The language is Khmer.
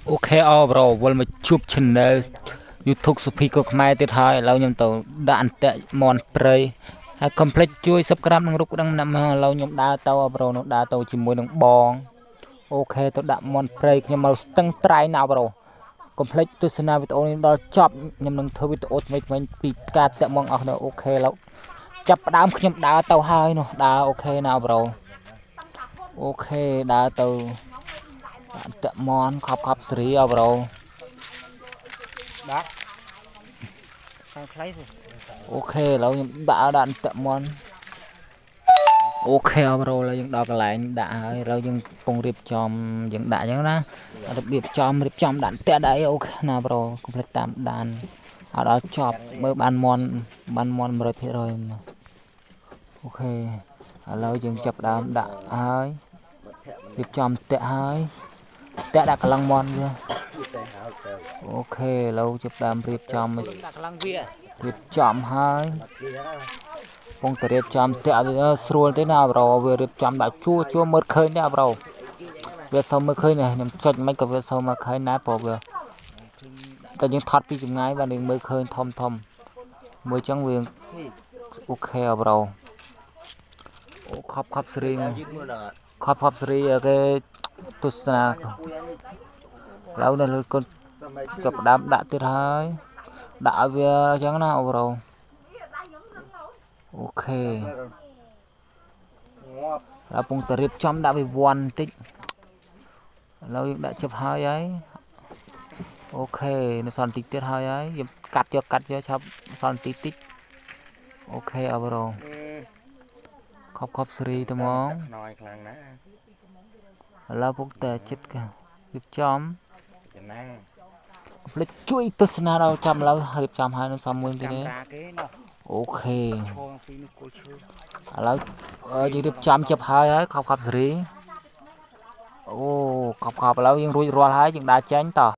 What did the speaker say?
Ok bro វល់មកជួប channel YouTube សុភីក៏ខ្មែរទៀតហើយឥឡូវខ្ញុំទៅដាក់អន្ទាក់មន់ព្រៃហើយកុំភ្លេចជួយ subscribe និងរូបដឹងម្នាក់មកឥឡូវខ្ញុំដើរទៅប្រូនោះដើរទៅជាមួយនឹងបងអូខេទៅដាក់មន់ព្រៃខ្ញុំមកស្ទឹងត្រែងណាប្រូកុំភ្លេចទស្សនាវីដេអូនេះដល់ចប់ខ្ញុំនឹងធ្វើវីដេអូថ្មីៗពីការតាក់មងអស់នោះអូខេឥឡូវចាប់ផ្ដើមខ្ញុំដើរទៅហើយនោះដើរអូខេណាប្រូអូខេដើរទៅតាក់មន់ខប់ស្រីអប្រូបាទខាងខ្លីអូខេឥឡូវខ្ញុំដាក់តាក់មន់អូខេអប្រូឥឡូវយើងដល់កន្លែងដាក់ហើយឥឡូវយើងកំពុងរៀបចំយើងដាក់អញ្ចឹងណារបៀបរៀបចំដាក់តាក់ដែរអូខេណាប្រូកុំភ្លេចតាមដានឲ្យដល់ចប់មើលបានមន់100%អូខេឥឡូវយើងចាប់ដើមដាក់ហើយរៀបចំតាក់ហើយតាក់ដាក់កន្លងមន់វាអូខេឥឡូវចាប់ដើមរៀបចំដាក់កន្លងវារៀបចំហើយពងតែរៀបចំតាក់វាស្រួលទេណាប្រូវារៀបចំដាក់ជួមើលឃើញទេប្រូវាសូមមើលឃើញនេះខ្ញុំចុចមិនក៏វាសូមមើលឃើញណាព្រោះវាតែយើងថតពីចម្ងាយបាទយើងមើលឃើញធំមួយចឹងវាអូខេប្រូអូខប់ស្រីខប់ស្រីគេទស្សនាឥឡូវនៅលើកូនចាប់ដើមដាក់ទៀតហើយដាក់ឲ្យវាអញ្ចឹងណាប្រូអូខេដល់ពងតរៀបចំដាក់វាវ័នបន្តិចឥឡូវយើងដាក់ជប់ហើយអូខេនៅសល់បន្តិចទៀតហើយយើងកាត់យកឆាប់សល់បន្តិចអូខេអប្រូខប់ស្រីត្មងខ្នើយខ្លាំងណាស់ឥឡូវពុកតែចិត្តរៀបចំណាភ្លេចជួយទស្សនាដល់ចាំឥឡូវរៀបចំហើយនៅសំមួយទៀតនេះអូខេឥឡូវយើងរៀបចំជប់ហើយខប់សេរីអូខប់ឥឡូវយើងរួចរាល់ហើយយើងដើរចេញតោះ